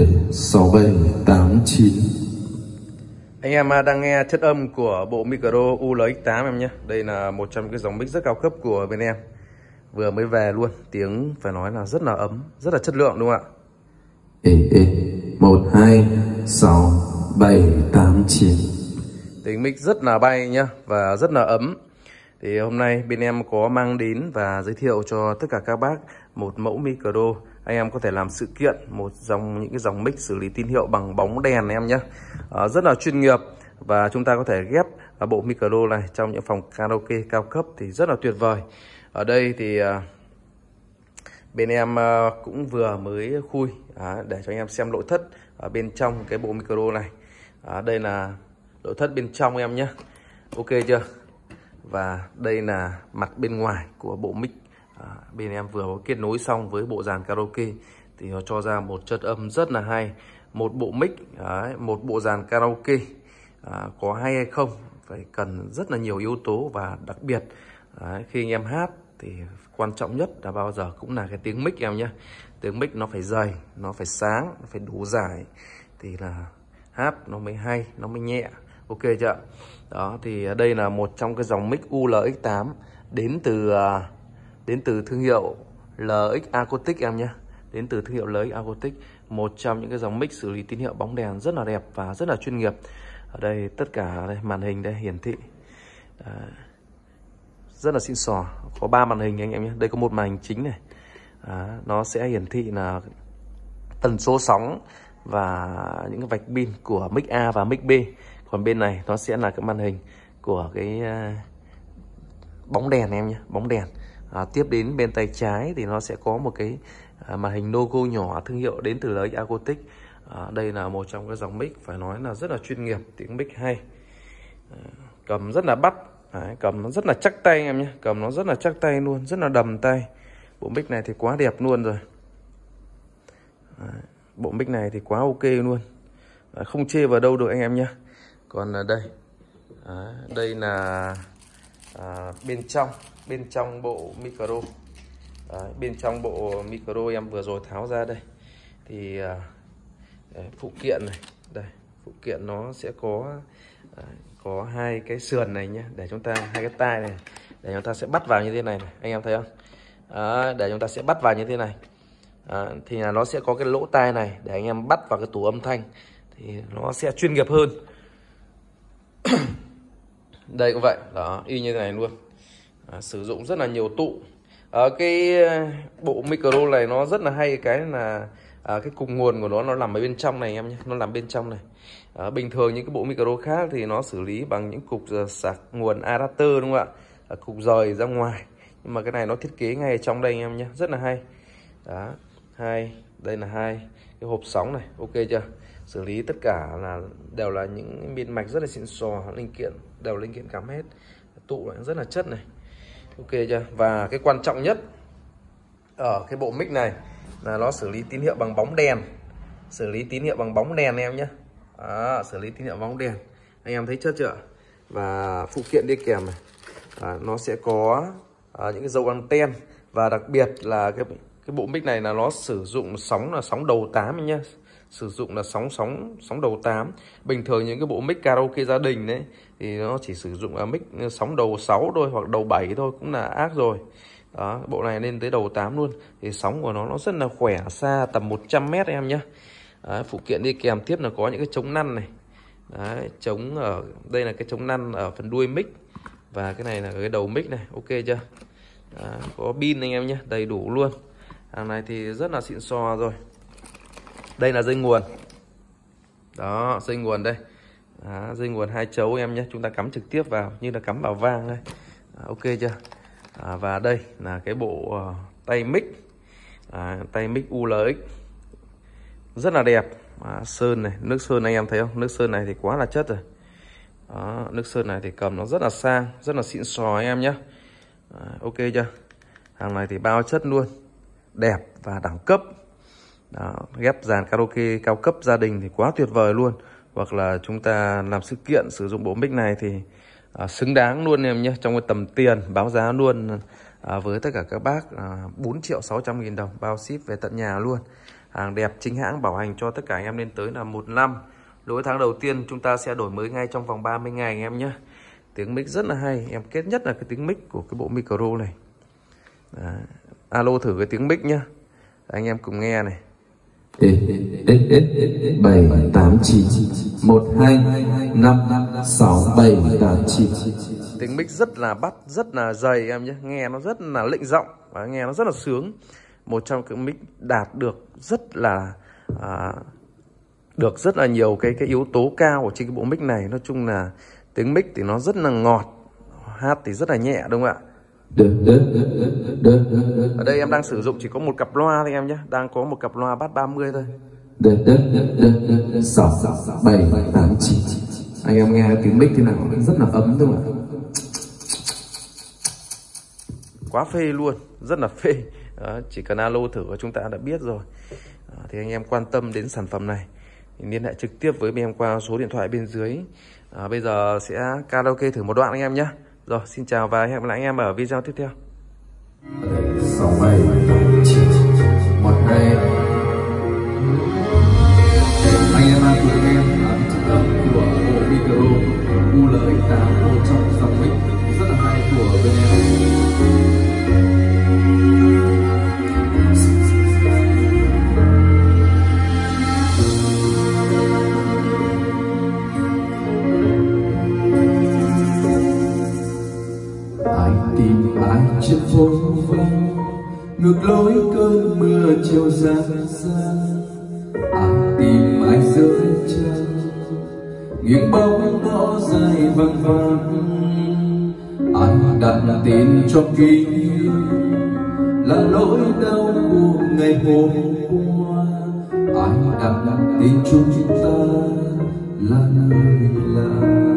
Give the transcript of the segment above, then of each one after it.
6, 7, 8, 9. Anh em đang nghe chất âm của bộ micro ULX8 em nhé. Đây là một trong cái dòng mic rất cao cấp của bên em. Vừa mới về luôn, tiếng phải nói là rất là ấm, rất là chất lượng đúng không ạ? 1, 2, 6, 7, 8, 9. Tiếng mic rất là bay nhá và rất là ấm. Thì hôm nay bên em có mang đến và giới thiệu cho tất cả các bác một mẫu micro anh em có thể làm sự kiện, những cái dòng mic xử lý tín hiệu bằng bóng đèn em nhé. Rất là chuyên nghiệp và chúng ta có thể ghép bộ micro này trong những phòng karaoke cao cấp thì rất là tuyệt vời. Ở đây thì bên em cũng vừa mới khui để cho anh em xem nội thất ở bên trong cái bộ micro này. Đây là nội thất bên trong em nhé. Ok chưa? Và đây là mặt bên ngoài của bộ mic. Bên em vừa có kết nối xong với bộ dàn karaoke thì nó cho ra một chất âm rất là hay. Một bộ mic, một bộ dàn karaoke có hay hay không phải cần rất là nhiều yếu tố, và đặc biệt khi anh em hát thì quan trọng nhất là bao giờ cũng là cái tiếng mic em nhé. Tiếng mic nó phải dày, nó phải sáng, nó phải đủ dài thì là hát nó mới hay, nó mới nhẹ. Ok chưa? Đó thì đây là một trong cái dòng mic ULX8 đến từ thương hiệu LX Acoustic em nhé. Đến từ thương hiệu LX Acoustic, một trong những cái dòng mic xử lý tín hiệu bóng đèn rất là đẹp và rất là chuyên nghiệp. Ở đây tất cả đây, màn hình đây hiển thị rất là xịn sò, có 3 màn hình anh em nhé. Đây có một màn hình chính này, nó sẽ hiển thị là tần số sóng và những cái vạch pin của mic A và mic B. Còn bên này nó sẽ là cái màn hình của cái bóng đèn em nhé, bóng đèn. Tiếp đến bên tay trái thì nó sẽ có một cái màn hình logo nhỏ thương hiệu đến từ LX Acoustic. Đây là một trong cái dòng mic phải nói là rất là chuyên nghiệp, tiếng mic hay, cầm rất là bắt, cầm nó rất là chắc tay em nhé, cầm nó rất là chắc tay luôn, rất là đầm tay. Bộ mic này thì quá đẹp luôn rồi. Bộ mic này thì quá ok luôn, không chê vào đâu được anh em nhé. Còn đây, đây là bên trong bộ micro. Bên trong bộ micro em vừa rồi tháo ra đây thì phụ kiện này, đây phụ kiện nó sẽ có hai cái sườn này nhé, để chúng ta hai cái tai này để chúng ta sẽ bắt vào như thế này, anh em thấy không? Để chúng ta sẽ bắt vào như thế này. Thì là nó sẽ có cái lỗ tai này để anh em bắt vào cái tủ âm thanh thì nó sẽ chuyên nghiệp hơn. Đây cũng vậy đó, y như thế này luôn. Sử dụng rất là nhiều tụ. Cái bộ micro này nó rất là hay cái là cái cục nguồn của nó nằm ở bên trong này em nhé, nó nằm bên trong này. Bình thường những cái bộ micro khác thì nó xử lý bằng những cục sạc nguồn adapter đúng không ạ? Cục rời ra ngoài, nhưng mà cái này nó thiết kế ngay trong đây em nhé, rất là hay. Đó, đây là hai cái hộp sóng này, ok chưa? Xử lý tất cả đều là những miên mạch rất là xịn sò, linh kiện đều linh kiện cắm hết, tụ lại rất là chất này, ok chưa? Và cái quan trọng nhất ở cái bộ mic này là nó xử lý tín hiệu bằng bóng đèn, xử lý tín hiệu bằng bóng đèn em nhé. Xử lý tín hiệu bóng đèn, anh em thấy chất chưa? Và phụ kiện đi kèm này, nó sẽ có những cái dấu anten, và đặc biệt là cái bộ mic này là nó sử dụng sóng là sóng đầu 8 em nhé, sử dụng là sóng đầu 8. Bình thường những cái bộ mic karaoke gia đình đấy thì nó chỉ sử dụng mic sóng đầu 6 thôi hoặc đầu 7 thôi cũng là ác rồi. Đó, bộ này lên tới đầu 8 luôn thì sóng của nó rất là khỏe, xa tầm 100 m em nhé. Phụ kiện đi kèm tiếp là có những cái chống năn này. Đấy, chống ở đây là cái chống năn ở phần đuôi mic, và cái này là cái đầu mic này, ok chưa? Có pin anh em nhé, đầy đủ luôn. Hàng này thì rất là xịn sò rồi. Đây là dây nguồn. Đó, dây nguồn đây. Dây nguồn 2 chấu em nhé, chúng ta cắm trực tiếp vào như là cắm vào vang đây. Ok chưa? Và đây là cái bộ tay mic, tay mic ULX rất là đẹp. Sơn này, nước sơn anh em thấy không? Nước sơn này thì quá là chất rồi. Đó, nước sơn này thì cầm nó rất là sang, rất là xịn sò anh em nhé. Ok chưa? Hàng này thì bao chất luôn, đẹp và đẳng cấp. Đó, ghép dàn karaoke cao cấp gia đình thì quá tuyệt vời luôn. Hoặc là chúng ta làm sự kiện sử dụng bộ mic này thì xứng đáng luôn em nhé. Trong cái tầm tiền báo giá luôn với tất cả các bác 4.600.000 đồng, bao ship về tận nhà luôn. Hàng đẹp chính hãng, bảo hành cho tất cả anh em lên tới là 1 năm. Đối với tháng đầu tiên chúng ta sẽ đổi mới ngay trong vòng 30 ngày anh em nhé. Tiếng mic rất là hay, em kết nhất là cái tiếng mic của cái bộ micro này. Đấy. Alo thử cái tiếng mic nhá, anh em cùng nghe này. 7 8 9 1 2 5 6 7 8 9. Tiếng mic rất là bắt, rất là dày em nhé, nghe nó rất là lệnh giọng và nghe nó rất là sướng. Một trong cái mic đạt được rất là nhiều cái yếu tố cao ở trên cái bộ mic này. Nói chung là tiếng mic thì nó rất là ngọt, hát thì rất là nhẹ đúng không ạ? Ở đây em đang sử dụng chỉ có một cặp loa thôi em nhé, đang có một cặp loa bass 30 thôi. 6 7 8 9. Anh em nghe tiếng mic thế nào rất là ấm đúng không ạ? Quá phê luôn, rất là phê. Đó, chỉ cần alo thử chúng ta đã biết rồi. Đó, thì anh em quan tâm đến sản phẩm này thì liên hệ trực tiếp với em qua số điện thoại bên dưới. Bây giờ sẽ karaoke thử một đoạn anh em nhé. Rồi, xin chào và hẹn gặp lại anh em ở video tiếp theo. 6 7 8 9 1 2. Anh em đang cùng em chất âm của bộ micro UL-X8, một trong dòng mic rất là hay của bên em. Tìm ai trên phố vắng, ngược lối cơn mưa chiều giang giang. Ai tìm ai dưới chân, nghiêng bóng ngõ dài vắng vắng. Ai đặt tên cho kỷ niệm là nỗi đau của ngày hôm qua. Ai đặt tên chúng ta là nơi lạ.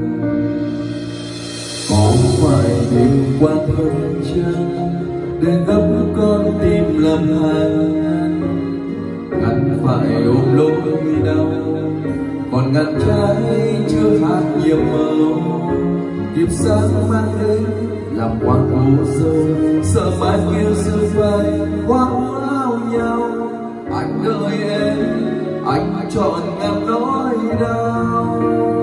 Có phải đêm qua thân chân để gấp con tim làm hàng, ngăn phải ôm lối đau, còn ngăn trái chưa hạt nhiệm màu. Điệp sáng mang đến làm quá cố dâu, sợ mai kia sự phai quá áo nhau. Anh đợi em, anh chọn ngàn nỗi đau.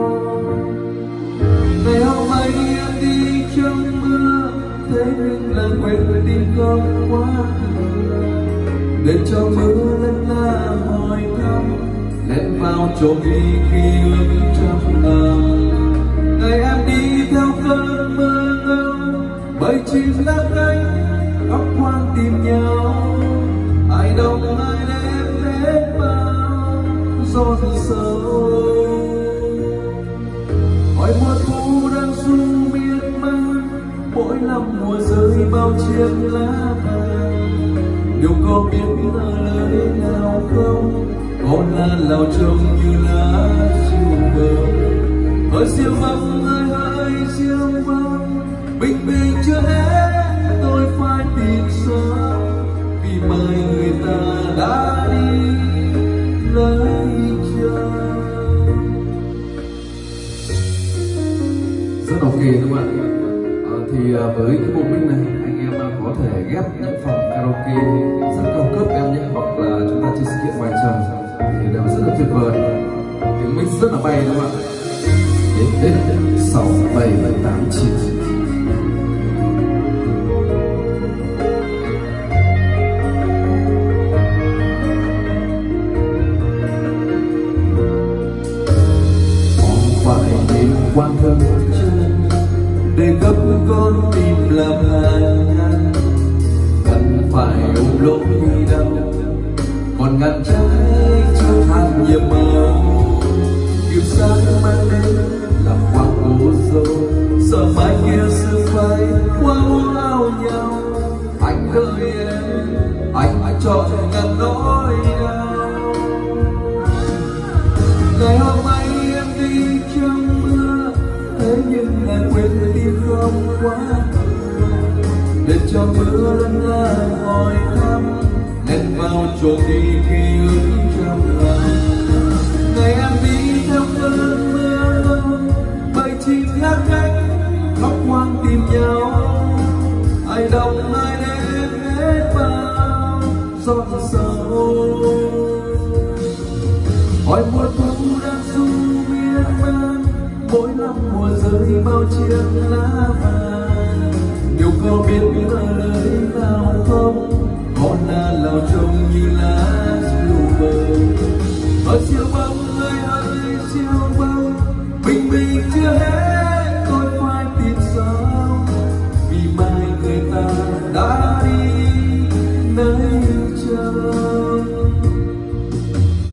Ngày hôm nay em đi trong mưa, thế nhưng là quên tim không quá nhiều. Để cho mưa lên là hỏi thăm, lên vào trộm đi khi ước trong lòng. Ngày em đi theo cơn mơ ngâu, bầy chim lắc cánh khóc hoang tìm nhau. Ai đông ai đem đến bao gió sâu. Hỏi mùa thu đang du miên man, mỗi năm mùa rơi bao chiếc lá vàng. Điều có biết là lời nào không, có là lao trông như lá siêu bờ. Hơi siêu vắng hơi siêu vắng, bình bình chưa hết tôi phải tìm sớm. Vì mai người ta đã đi lấy chồng. Rất ok đúng không ạ? Thì với cái bộ mic này anh em có thể ghép những phòng karaoke rất cao cấp em nhé, hoặc là chúng ta chơi sự kiện ngoài trời thì đều rất là tuyệt vời. Tiếng mic rất là bay đúng không ạ? 6 7 8 9. Quan thân chân để gấp con tim làm hàng, cần phải ôm lối đau, còn ngăn trái chưa than nhiệm màu. Kiếp sáng mang đến làm quá cố dâu, sợ mai kia sự phai quá áo nhau. Anh đợi em, anh chọn ngàn nỗi đau. Ngày hôm nay em đi trong mưa, thế nhưng lại quên tim không quá nhiều. Để cho mưa lần là hỏi thăm, lên vào trộm đi khi ước trong lòng. Ngày em đi theo cơn mưa, bầy chim hát cánh khóc hoang tìm nhau. Ai đông ai đến hết bao giọt sầu. hỏi mùa thu đang du miên man, mỗi năm mùa rơi bao chiếc lá vàng. Nếu có biết lời nào không, con là lao